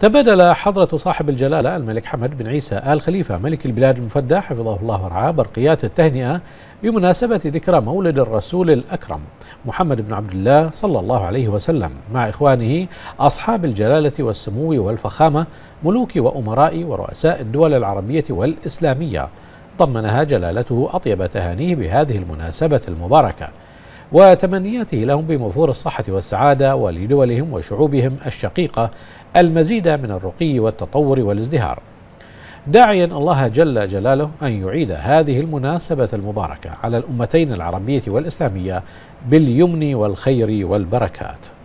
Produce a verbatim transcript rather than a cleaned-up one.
تبادل حضرة صاحب الجلالة الملك حمد بن عيسى آل خليفة ملك البلاد المفدى حفظه الله ورعاه برقيات التهنئة بمناسبة ذكرى مولد الرسول الأكرم محمد بن عبد الله صلى الله عليه وسلم مع إخوانه أصحاب الجلالة والسمو والفخامة ملوك وأمراء ورؤساء الدول العربية والإسلامية. ضمنها جلالته أطيب تهانيه بهذه المناسبة المباركة وتمنياته لهم بموفور الصحة والسعادة ولدولهم وشعوبهم الشقيقة المزيد من الرقي والتطور والازدهار، داعيا الله جل جلاله أن يعيد هذه المناسبة المباركة على الأمتين العربية والإسلامية باليمن والخير والبركات.